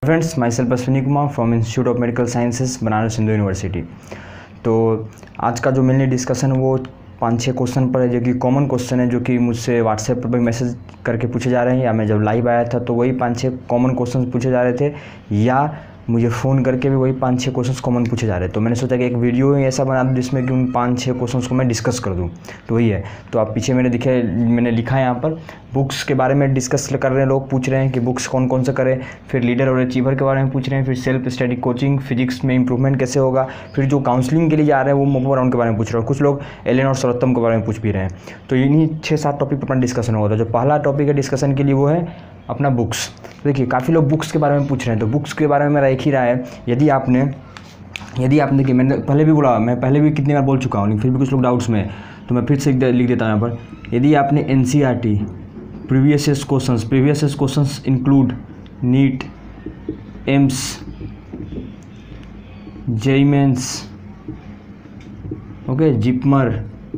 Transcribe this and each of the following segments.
Friends, myself Ashwini Kumar from institute of medical sciences Banaras Hindu university. तो आज का जो मेनली डिस्कशन है वो 5-6 क्वेश्चन पर है, जो कि कॉमन क्वेश्चन है, जो कि मुझसे व्हाट्सएप पर भी मैसेज करके पूछे जा रहे हैं, या मैं जब लाइव आया था तो वही 5-6 कॉमन क्वेश्चन पूछे जा रहे थे, या मुझे फ़ोन करके भी वही 5-6 क्वेश्चंस कॉमन पूछे जा रहे हैं। तो मैंने सोचा कि एक वीडियो ही ऐसा बना दूँ जिसमें कि उन 5-6 क्वेश्चंस को मैं डिस्कस कर दूँ। तो वही है। तो आप पीछे मैंने लिखा है यहाँ पर बुक्स के बारे में डिस्कस कर रहे हैं, लोग पूछ रहे हैं कि बुक्स कौन कौन से करें, फिर लीडर और अचीवर के बारे में पूछ रहे हैं, फिर सेल्फ स्टडी कोचिंग, फिजिक्स में इंप्रूवमेंट कैसे होगा, फिर जो काउंसलिंग के लिए जा रहे हैं वो मोबो राउंड के बारे में पूछ रहे हैं, कुछ लोग एलन और सर्वोत्तम के बारे में पूछ भी रहे हैं। तो इन्हीं 6-7 टॉपिक पर अपना डिस्कशन होगा। जो पहला टॉपिक है डिस्कशन के लिए वो है अपना बुक्स। देखिए काफ़ी लोग बुक्स के बारे में पूछ रहे हैं, तो बुक्स के बारे में मेरा एक ही राय है, यदि आपने देखिए मैंने पहले भी बोला, मैं पहले भी कितनी बार बोल चुका हूँ, लेकिन फिर भी कुछ लोग डाउट्स में है, तो मैं फिर से लिख देता हूँ यहाँ पर। यदि आपने NCERT previous questions include NEET, AIIMS, JEE mains, okay, JIPMER,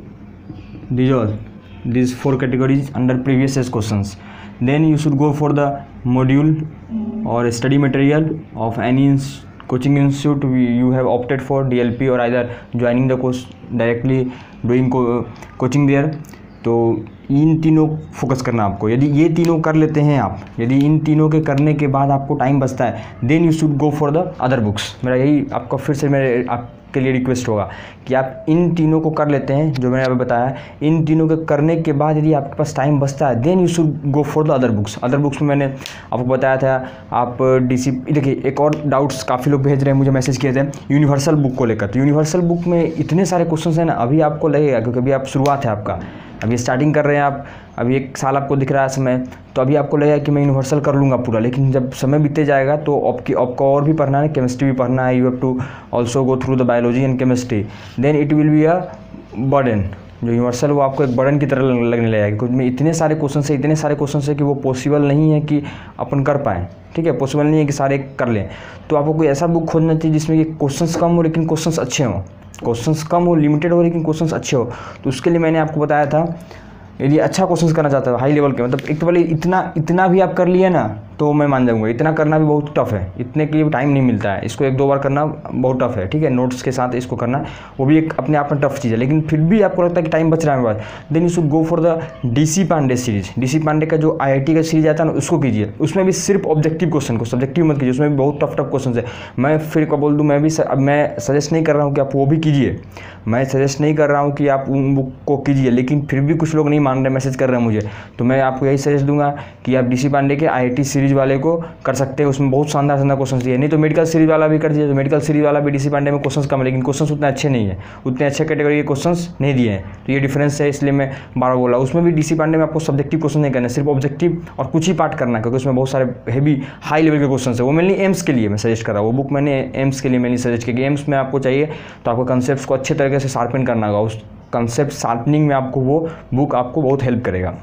these 4 categories under previous questions. Then you should go for the module or study material of any coaching institute you have opted for, DLP, or either joining the course directly doing coaching there. तो इन तीनों focus करना आपको। यदि ये तीनों कर लेते हैं आप, यदि इन तीनों के करने के बाद आपको टाइम बचता है, then you should go for the other books. मेरा यही आपका फिर से मेरे आपके लिए रिक्वेस्ट होगा कि आप इन तीनों को कर लेते हैं जो मैंने अभी बताया। इन तीनों के करने के बाद यदि आपके पास टाइम बचता है, then you should go for the other books. Other books में मैंने आपको बताया था, आप देखिए एक और डाउट्स काफ़ी लोग भेज रहे हैं, मुझे मैसेज किए थे यूनिवर्सल बुक को लेकर। तो यूनिवर्सल बुक में इतने सारे क्वेश्चन हैं ना, अभी आपको लगेगा क्योंकि अभी आप शुरुआत है आपका, अभी स्टार्टिंग कर रहे हैं आप, अभी 1 साल आपको दिख रहा है समय, तो अभी आपको लगेगा कि मैं यूनिवर्सल कर लूँगा पूरा, लेकिन जब समय बीते जाएगा तो आपको और भी पढ़ना है, केमिस्ट्री भी पढ़ना है, you have to also go through the biology and chemistry, then it will be a burden. जो यूनिवर्सल वो आपको एक बर्डन की तरह लगने लगेगा, क्योंकि में इतने सारे क्वेश्चन है कि वो पॉसिबल नहीं है कि अपन कर पाएँ। ठीक है, पॉसिबल नहीं है कि सारे कर लें। तो आपको कोई ऐसा बुक खोजना चाहिए जिसमें कि क्वेश्चंस कम हो लेकिन क्वेश्चंस अच्छे हों, क्वेश्चंस कम हो, लिमिटेड हो, लेकिन क्वेश्चंस अच्छे हो। तो उसके लिए मैंने आपको बताया था, यदि अच्छा क्वेश्चंस करना चाहते हो हाई लेवल के, मतलब एक तो पहले इतना भी आप कर लिए ना तो मैं मान जाऊंगा। इतना करना भी बहुत टफ है, इतने के लिए टाइम नहीं मिलता है, इसको 1-2 बार करना बहुत टफ है। ठीक है, नोट्स के साथ इसको करना वो भी एक अपने आप में टफ चीज़ है, लेकिन फिर भी आपको लगता है कि टाइम बच रहा है मेरे पास, then you should go for the DC Pande series. DC Pande का जो IIT का सीरीज आता है ना, उसको कीजिए। उसमें भी सिर्फ ऑब्जेक्टिव क्वेश्चन को, सब्जेक्टिव मत कीजिए, उसमें भी बहुत टफ क्वेश्चन है। मैं फिर को बोल दूँ, मैं सजेस्ट नहीं कर रहा हूँ कि आप वो भी कीजिए, मैं सजेस्ट नहीं कर रहा हूँ कि आप उन बुक को कीजिए, लेकिन फिर भी कुछ लोग नहीं मान रहे, मैसेज कर रहे हैं मुझे, तो मैं आपको यही सजेस्ट दूंगा कि आप DC पांडे के IIT सीरीज वाले को कर सकते हैं। उसमें बहुत शानदार क्वेश्चन दिए, नहीं तो मेडिकल सीरीज वाला भी कर दीजिए। तो मेडिकल सीरीज वाला भी DC पांडे में क्वेश्चन कम है, लेकिन क्वेश्चन उतने अच्छे नहीं है, उतने अच्छे कैटेगरी के क्वेश्चन नहीं दिए हैं। तो ये डिफरेंस है, इसलिए मैं बार बोला। उसमें भी DC पांडे में आपको सब्जेक्टिव क्वेश्चन नहीं करना है, सिर्फ ऑब्जेक्टिव और कुछ ही पार्ट करना है, क्योंकि उसमें बहुत सारे हेवी हाई लेवल के क्वेश्चन है। वो मेनली एम्स के लिए मैं सजेस्ट कर रहा हूँ, वो बुक मैंने एम्स के लिए मेनली सजेस्ट किया कि एम्स में आपको चाहिए तो आपको कंसेप्ट को अच्छे तरीके से शार्पन करना होगा। उस कंसेप्ट शार्पनिंग में आपको वो बुक आपको बहुत हेल्प करेगा।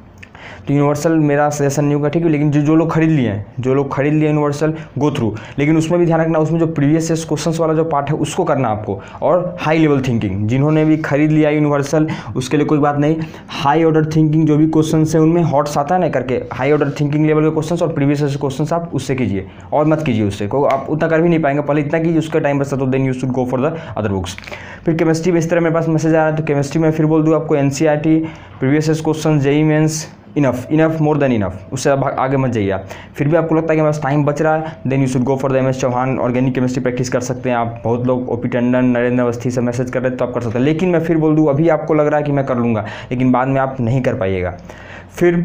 तो यूनिवर्सल मेरा सजेशन नहीं होगा, ठीक है, लेकिन जो लोग खरीद लिए यूनिवर्सल, गो थ्रू। लेकिन उसमें भी ध्यान रखना, उसमें जो प्रीवियस क्वेश्चंस वाला जो पार्ट है उसको करना आपको, और हाई लेवल थिंकिंग। जिन्होंने भी खरीद लिया यूनिवर्सल उसके लिए कोई बात नहीं, हाई ऑर्डर थिंकिंग जो भी क्वेश्चन है उनमें हॉट्स आता है ना करके, हाई ऑर्डर थिंकिंग लेवल के क्वेश्चन और प्रीवियस क्वेश्चन आप उससे कीजिए, और मत कीजिए उससे, आप उतना कर भी नहीं पाएंगे। पहले इतना कीजिए, उसका टाइम बचता तो then you should go for the other books. फिर केमिस्ट्री में इस तरह मेरे पास मैसेज आ रहा है, तो केमिस्ट्री में फिर बोल दूँ आपको NCERT previous question, JEE mains, enough, more than enough, उससे आगे मत जाइए आप। फिर भी आपको लगता है कि मेरे पास टाइम बच रहा है, then you should go for the MS Chauhan organic chemistry practice कर सकते हैं आप। बहुत लोग OP टंडन, नरेंद्र अवस्थी से मैसेज कर रहे हैं, तो आप कर सकते हैं। लेकिन मैं फिर बोल दूँ, अभी आपको लग रहा है कि मैं कर लूँगा, लेकिन बाद में आप नहीं कर पाइएगा। फिर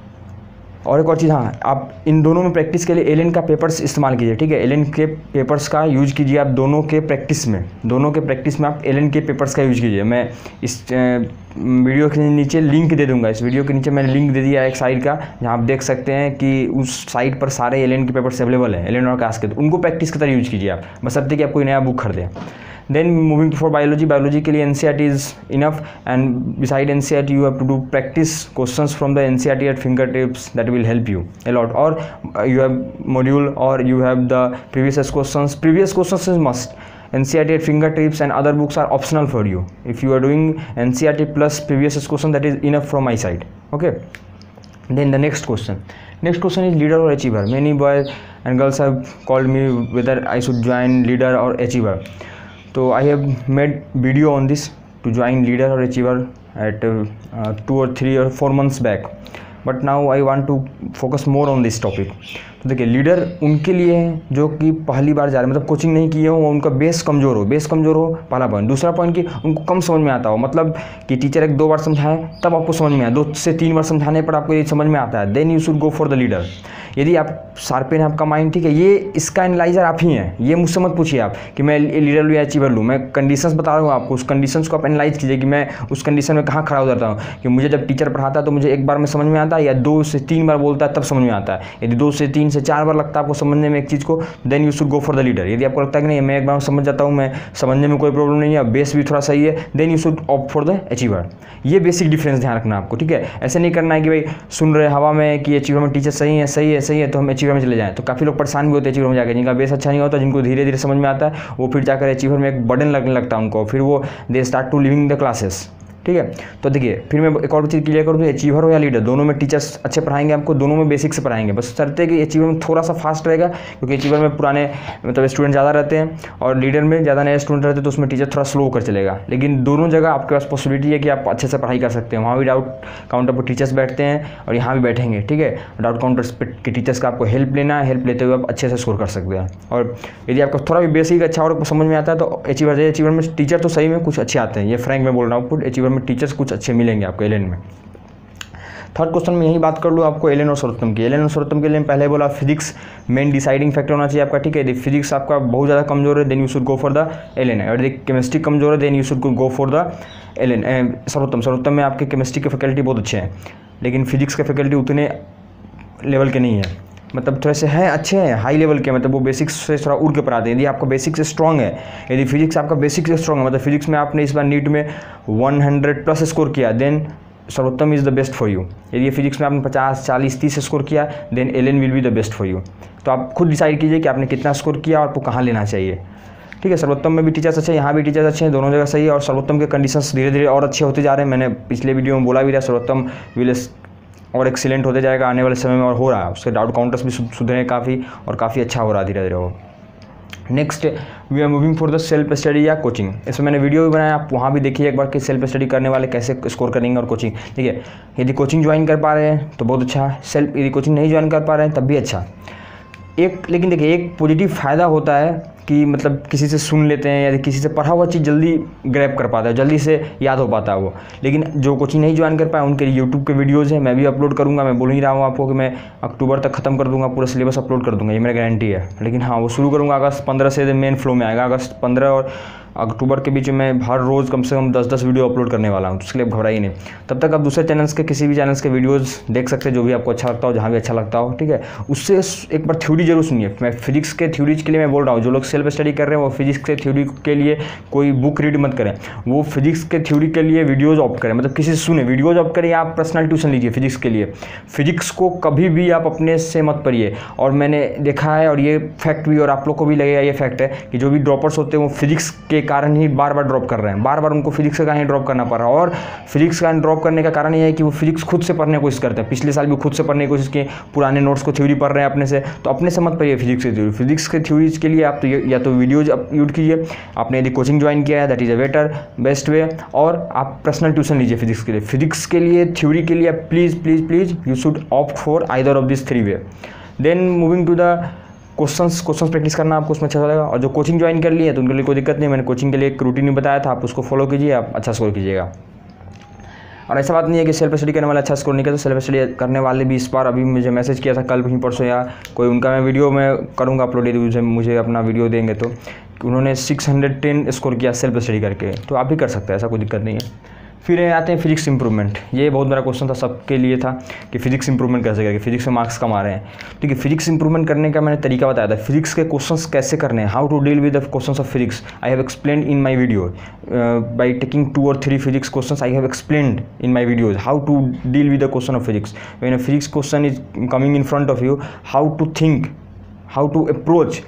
और एक और चीज़, हाँ, आप इन दोनों में प्रैक्टिस के लिए एलन का पेपर्स इस्तेमाल कीजिए। ठीक है, एलन के पेपर्स का यूज कीजिए आप दोनों के प्रैक्टिस में आप एलन के पेपर्स का यूज कीजिए। मैं इस वीडियो के नीचे लिंक दे दूंगा, इस वीडियो के नीचे मैंने लिंक दे दिया एक साइट का, जहाँ आप देख सकते हैं कि उस साइट पर सारे एलन के पेपर्स अवेलेबल हैं, एलन और कास के। तो उनको प्रैक्टिस की तरह यूज कीजिए आप, बशर्ते कि आप कोई नया बुक खरीदें। Then moving to for biology के लिए NCERT is enough, and beside NCERT you have to do practice questions from the NCERT at fingertips, that will help you a lot. Or you have module, or you have the previous questions is must. NCERT at fingertips and other books are optional for you. If you are doing NCERT plus previous question, that is enough from my side. Okay. Then the next Next question is leader or achiever. Many boys and girls have called me whether I should join leader or achiever. So I have made video on this to join leader or achiever at 2 or 3 or 4 months back. But now I want to focus more on this topic. तो देखिए, leader उनके लिए हैं जो कि पहली बार जा रहे हैं, मतलब कोचिंग नहीं किए हो, उनका बेस कमज़ोर हो, पहला पॉइंट। दूसरा पॉइंट कि उनको कम समझ में आता हो, मतलब कि टीचर 1-2 बार समझाए तब आपको समझ में आए, 2 से 3 बार समझाने पर आपको ये समझ में आता है, then you should go for the leader. यदि आप शार्पेन है आपका माइंड, ठीक है, ये इसका एनालाइजर आप ही हैं, ये मुझसे मत पूछिए आप कि मैं लीडर लूँ या अचीवर लूँ। मैं कंडीशंस बता रहा हूँ आपको, उस कंडीशंस को आप एनालाइज कीजिए कि मैं उस कंडीशन में कहाँ खड़ा हो जाता हूँ। कि मुझे जब टीचर पढ़ाता है तो मुझे 1 बार में समझ में आता है या 2 से 3 बार बोलता है तब समझ में आता है। यदि 2 से 3 से 4 बार लगता है आपको समझने में एक चीज़ को, then you should go for the leader. यदि आपको लगता है कि नहीं मैं 1 बार में समझ जाता हूँ, मैं समझने में कोई प्रॉब्लम नहीं है, बेस भी थोड़ा सही है, then you should opt for the achiever. ये बेसिक डिफरेंस ध्यान रखना आपको, ठीक है। ऐसे नहीं करना है कि भाई सुन रहे हवा में कि अचीवर में टीचर सही है तो हम अचीवर में चले जाएँ। तो काफ़ी लोग परेशान भी होते हैं अचीवर में जाकर, जिनका बेस अच्छा नहीं होता, जिनको धीरे धीरे समझ में आता है, वो फिर जाकर अचीवर में एक बर्डन लगने लगता है उनको, फिर वो they start to leaving the classes, ठीक है। तो देखिए, फिर मैं एक और चीज़ क्लियर करूँ, अचीवर हो या लीडर, दोनों में टीचर्स अच्छे पढ़ाएंगे आपको, दोनों में बेसिक से पढ़ाएंगे। बस शर्त है कि अचीवर में थोड़ा सा फास्ट रहेगा, क्योंकि अचीवर में पुराने मतलब स्टूडेंट ज़्यादा रहते हैं और लीडर में ज़्यादा नए स्टूडेंट रहते हैं, तो उसमें टीचर थोड़ा स्लो होकर चलेगा। लेकिन दोनों जगह आपके पास पॉसिबिलिटी है कि आप अच्छे से पढ़ाई कर सकते हैं। वहाँ भी डाउट काउंटर पर टीचर्स बैठते हैं और यहाँ भी बैठेंगे, ठीक है। डाउट काउंटर्स के टीचर्स का आपको हेल्प लेना है, हेल्प लेते हुए आप अच्छे से स्कोर कर सकते हैं। और यदि आपका थोड़ा भी बेसिक अच्छा और समझ में आता है तो अचीवर में टीचर तो सही में कुछ अच्छे आते हैं, ये फ्रैंक में बोल रहा हूँ, अचीवर में टीचर्स कुछ अच्छे मिलेंगे आपको एलएन में। थर्ड क्वेश्चन में यही बात कर लूँ आपको एलएन और सर्वोत्तम की। एलएन और सर्वोत्तम के लिए पहले बोला फिजिक्स मेन डिसाइडिंग फैक्टर होना चाहिए आपका, ठीक है। यदि फिजिक्स आपका बहुत ज़्यादा कमजोर है then you should go for the Allen, और यदि केमिस्ट्री कमजोर है then you should go for the Allen. Sarvottam में आपके केमिस्ट्री के फैकल्टी बहुत अच्छे हैं, लेकिन फिजिक्स के फैकल्टी उतने लेवल के नहीं है, मतलब थोड़े से हैं अच्छे हैं, हाई लेवल के, मतलब वो बेसिक्स से थोड़ा उड़ के पढ़ाते हैं। यदि आपका बेसिक से स्ट्रॉन्ग है, यदि फिजिक्स आपका बेसिक से स्ट्रॉन्ग है, मतलब फिजिक्स में आपने इस बार नीट में 100+ स्कोर किया, then Sarvottam is the best for you. यदि फिजिक्स में आपने 50, 40, 30 स्कोर किया, then Allen will be the best for you. तो आप खुद डिसाइड कीजिए कि आपने कितना स्कोर किया और आपको कहाँ लेना चाहिए, ठीक है। सर्वोत्तम में भी टीचर्स अच्छे हैं, यहाँ भी टीचर्स अच्छे हैं, दोनों जगह सही है। और सर्वोत्तम के कंडीशंस धीरे धीरे और अच्छे होते जा रहे हैं। मैंने पिछले वीडियो में बोला भी था, सर्वोत्तम विल और एक्सीलेंट होते जाएगा आने वाले समय में, और हो रहा है। उसके डाउट काउंटर्स भी सुधरे हैं काफ़ी, और काफ़ी अच्छा हो रहा है धीरे धीरे वो। Next we are moving for the self study या कोचिंग। इसमें मैंने वीडियो भी बनाया, आप वहाँ भी देखिए एक बार कि सेल्फ स्टडी करने वाले कैसे स्कोर करेंगे और कोचिंग, ठीक है। यदि कोचिंग ज्वाइन कर पा रहे हैं तो बहुत अच्छा, सेल्फ यदि कोचिंग नहीं ज्वाइन कर पा रहे हैं तब भी अच्छा। लेकिन देखिए, एक पॉजिटिव फ़ायदा होता है कि मतलब किसी से सुन लेते हैं या किसी से पढ़ा हुआ चीज़ जल्दी ग्रैब कर पाता है, जल्दी से याद हो पाता है वो। लेकिन जो कोचिंग नहीं ज्वाइन कर पाए उनके लिए यूट्यूब के वीडियोज़ हैं, मैं भी अपलोड करूँगा। मैं बोल ही रहा हूँ आपको कि मैं अक्टूबर तक ख़त्म कर दूँगा, पूरा सिलेबस अपलोड कर दूँगा, ये मेरा गारंटी है। लेकिन हाँ, वो शुरू करूँगा अगस्त 15 से मेन फ्लो में आएगा। अगस्त 15 और अक्टूबर के बीच में हर रोज़ कम से कम 10-10 वीडियो अपलोड करने वाला हूँ, तो उसके लिए घबराइए नहीं। तब तक आप दूसरे चैनल्स के, किसी भी चैनल्स के वीडियोज़ देख सकते हैं, जो भी आपको अच्छा लगता हो, जहाँ भी अच्छा लगता हो, ठीक है। उससे एक बार थ्योरी जरूर सुनिए। मैं फिजिक्स के थ्योरीज के लिए मैं बोल रहा हूँ, जो लोग सेल्फ स्टडी कर रहे हैं वो फिजिक्स के थ्योरी के लिए कोई बुक रीड मत करें, वो फिजिक्स के थ्योरी के लिए वीडियोज़ ऑप्ट करें, मतलब किसी से सुने, वीडियोज़ ऑप्ट करें, आप पर्सनल ट्यूशन लीजिए फिजिक्स के लिए। फिजिक्स को कभी भी आप अपने से मत पढ़िए। और मैंने देखा है, और ये फैक्ट भी, और आप लोग को भी लगेगा ये फैक्ट है, कि जो भी ड्रॉपर्स होते हैं वो फिजिक्स के कारण ही बार बार ड्रॉप कर रहे हैं, बार बार उनको फिजिक्स का कहीं ड्रॉप करना पड़ रहा है। और फिजिक्स का ड्रॉप करने का कारण ये है कि वो फिजिक्स खुद से पढ़ने की कोशिश करते हैं। पिछले साल भी खुद से पढ़ने की कोशिश की, पुराने नोट्स को थ्योरी पढ़ रहे हैं अपने से, तो अपने से मत पढ़िए फिजिक्स की थ्योरी। फिजिक्स के थ्योरीज के लिए आप तो या तो वीडियोज यूज कीजिए, आपने यदि कोचिंग ज्वाइन किया है that is a best way, और आप पर्सनल ट्यूशन लीजिए फिजिक्स के लिए। फिजिक्स के लिए थ्योरी के लिए please you should opt for either of this 3 way. Then moving to the questions practice करना आपको उसमें अच्छा लगेगा। और जो कोचिंग ज्वाइन कर लिए तो उनके लिए कोई दिक्कत नहीं, मैंने कोचिंग के लिए एक रूटीन भी बताया था, आप उसको फॉलो कीजिए, आप अच्छा स्कोर कीजिएगा। और ऐसा बात नहीं है कि सेल्फ स्टडी करने वाले अच्छा स्कोर नहीं करते, सेल्फ स्टडी करने वाले भी इस बार अभी मुझे मैसेज किया था कल ही परसों या कोई, उनका मैं वीडियो में करूँगा अपलोड, यदि मुझे अपना वीडियो देंगे तो, उन्होंने 610 स्कोर किया सेल्फ स्टडी करके, तो आप भी कर सकते हैं, ऐसा कोई दिक्कत नहीं है। फिर आते हैं फिजिक्स इंप्रूवमेंट। ये बहुत बड़ा क्वेश्चन था सबके लिए था कि फिजिक्स इंप्रूवमेंट कैसे करेंगे, फिजिक्स में मार्क्स कम आ रहे हैं। ठीक है, फिजिक्स इंप्रूवमेंट करने का मैंने तरीका बताया था, फिजिक्स के क्वेश्चंस कैसे करने हैं, how to deal with the questions of physics. I have explained in my video by taking 2 or 3 physics questions. I have explained in my videos how to deal with the question of physics. When a physics question is coming in front of you, how to think, how to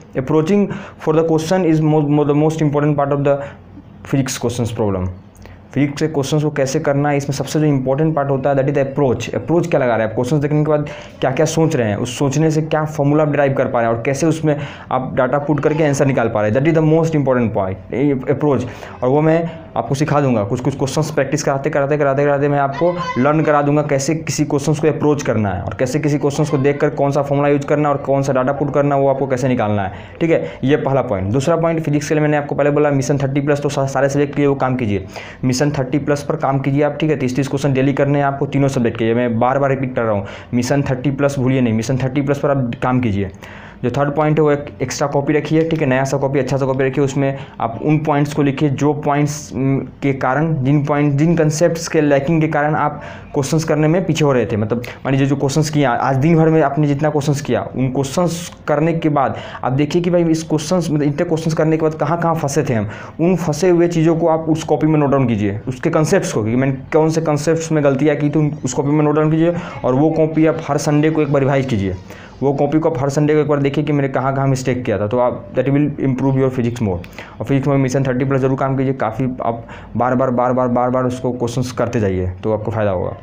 approaching for the question is the most important part of the physics questions problem. Physics के question को कैसे करना है, इसमें सबसे जो important part होता है दैट इज अप्रोच। अप्रोच क्या लगा रहे हैं आप, क्वेश्चन देखने के बाद क्या क्या सोच रहे हैं, उस सोचने से क्या फॉर्मूला आप ड्राइव कर पा रहे हैं और कैसे उसमें आप डाटा पुट करके आंसर निकाल पा रहे हैं, that is the most important point, approach. और वो मैं आपको सिखा दूंगा, कुछ क्वेश्चंस प्रैक्टिस कराते मैं आपको लर्न करा दूंगा कैसे किसी क्वेश्चंस को अप्रोच करना है और कैसे किसी क्वेश्चंस को देखकर कौन सा फॉर्मूला यूज करना है और कौन सा डाटा पुट करना है वो आपको कैसे निकालना है, ठीक है। ये पहला पॉइंट। दूसरा पॉइंट, फिजिक्स के लिए मैंने आपको पहले बोला मिशन 30+, तो सारे सब्जेक्ट के लिए वो काम कीजिए, मिशन 30+ पर काम कीजिए आप, ठीक है। 30 क्वेश्चन डेली करने हैं आपको तीनों सब्जेक्ट के। मैं बार बार रिपीट कर रहा हूँ, मिशन 30+ भूलिए नहीं, मिशन 30+ पर आप काम कीजिए। जो थर्ड पॉइंट है वो एक एक्स्ट्रा कॉपी रखिए, ठीक है, नया सा कॉपी, अच्छा सा कॉपी रखिए, उसमें आप उन पॉइंट्स को लिखिए जो पॉइंट्स के कारण, जिन कंसेप्ट्स के लैकिंग के कारण आप क्वेश्चंस करने में पीछे हो रहे थे। मतलब मान लीजिए जो क्वेश्चंस किया आज दिन भर में आपने जितना क्वेश्चंस किया, उन क्वेश्चंस करने के बाद आप देखिए कि भाई इस क्वेश्चंस मतलब इतने क्वेश्चंस करने के बाद कहाँ कहाँ फंसे थे हम, उन फंसे हुए चीज़ों को आप उस कॉपी में नोट डाउन कीजिए, उसके कंसेप्ट्स को, कि मैंने कौन से कंसेप्ट्स में गलतियाँ की तो उस कॉपी में नोट डाउन कीजिए। और वो कॉपी आप हर संडे को एक बार रिवाइज कीजिए, वो कॉपी को आप हर संडे को एक बार देखिए कि मैंने कहाँ कहाँ मिस्टेक किया था, तो आप that will improve your physics more. और फिजिक्स में मिशन 30+ जरूर काम कीजिए, काफ़ी आप बार बार उसको क्वेश्चंस करते जाइए तो आपको फ़ायदा होगा।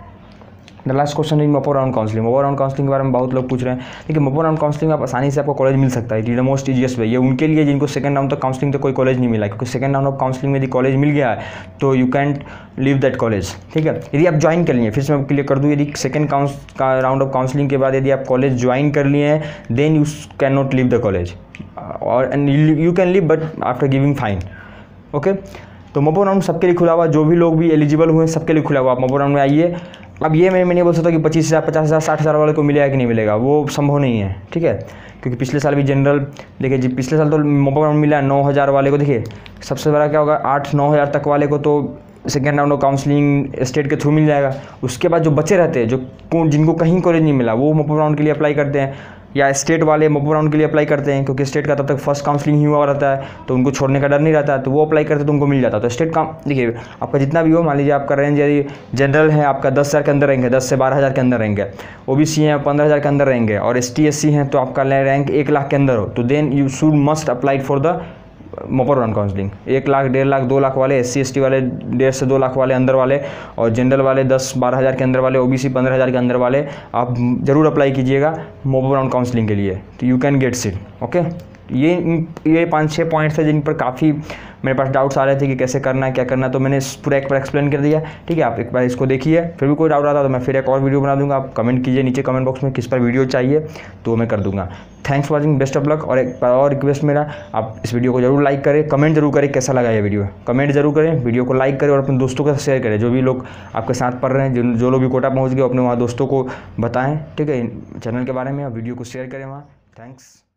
The last question is mop up round counselling. Mop up round counselling के बारे में बहुत लोग पूछ रहे हैं, देखिए मोपो राउंड काउंसलिंग आप आसानी से आपको कॉलेज मिल सकता है, it is the most easiest way. ये उनके लिए जिनको सेकंड राउंड तक काउंसलिंग तक कोई कॉलेज नहीं मिला, क्योंकि सेकंड राउंड ऑफ काउंसलिंग में यदि कॉलेज मिल गया है तो you can't leave that college, ठीक है। यदि आप ज्वाइन कर लिए, फिर से मैं क्लियर कर दूँ, यदि सेकंड राउंड ऑफ काउंसलिंग के बाद यदि आप कॉलेज ज्वाइन कर लिए हैं then you can not leave the college, और and you can leave but after giving fine, okay. तो मोपो राउंड सबके लिए खुला हुआ, जो भी लोग भी एलिजिबल हुए सबके लिए खुला हुआ, आप मोपो राउंड में आइए। अब ये मैं नहीं बोल सकता कि 25,000, 50,000, 60,000 वाले को मिलेगा कि नहीं मिलेगा, वो संभव नहीं है, ठीक है। क्योंकि पिछले साल भी जनरल, देखिए जी पिछले साल तो मोपो राउंड मिला 9,000 वाले को, देखिए सबसे बड़ा क्या होगा 8-9 हज़ार तक वाले को तो second round of counselling state के थ्रू मिल जाएगा। उसके बाद जो बचे रहते हैं, जो जिनको कहीं कॉलेज नहीं मिला, वो मोपो राउंड के लिए अप्लाई करते हैं, या स्टेट वाले मोपो राउंड के लिए अप्लाई करते हैं, क्योंकि स्टेट का तब तक फर्स्ट काउंसलिंग ही हुआ रहता है तो उनको छोड़ने का डर नहीं रहता है, तो वो अप्लाई करते हैं तो उनको मिल जाता है। तो स्टेट का देखिए आपका जितना भी हो, मान लीजिए आपका रेंज यदि जनरल है आपका 10,000 के अंदर रहेंगे, 10 से 12,000 के अंदर रहेंगे, OBC हैं 15,000 के अंदर रहेंगे, और ST SC हैं तो आपका रैंक 1 लाख के अंदर हो, तो then you should must apply for the mop up round counselling. 1 lakh, 1.5 lakh, 2 lakh वाले, SC ST वाले 1.5 से 2 लाख वाले अंदर वाले, और जनरल वाले 10-12 हज़ार के अंदर वाले, OBC 15,000 के अंदर वाले, आप जरूर अप्लाई कीजिएगा मोपो राउंड काउंसलिंग के लिए, तो you can get seat, okay. ये 5-6 पॉइंट्स है जिन पर काफ़ी मेरे पास डाउट्स आ रहे थे कि कैसे करना है, क्या करना है, तो मैंने पूरा एक बार एक्सप्लेन कर दिया, ठीक है। आप एक बार इसको देखिए, फिर भी कोई डाउट आता तो मैं फिर एक और वीडियो बना दूंगा, आप कमेंट कीजिए नीचे कमेंट बॉक्स में किस पर वीडियो चाहिए तो मैं कर दूंगा। Thanks for watching, best of luck. और एक और रिक्वेस्ट मेरा, आप इस वीडियो को जरूर लाइक करें, कमेंट जरूर करें कैसा लगा ये वीडियो, कमेंट जरूर करें, वीडियो को लाइक करें और अपने दोस्तों के साथ शेयर करें। जो भी लोग आपके साथ पढ़ रहे हैं, जो लोग भी कोटा पहुँच गए, अपने वहाँ दोस्तों को बताएँ, ठीक है, चैनल के बारे में, और वीडियो को शेयर करें वहाँ। थैंक्स।